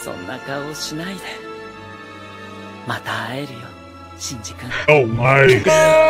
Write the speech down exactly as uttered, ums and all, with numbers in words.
そんな顔しないで。また会えるよ、シンジ君。 Oh my god!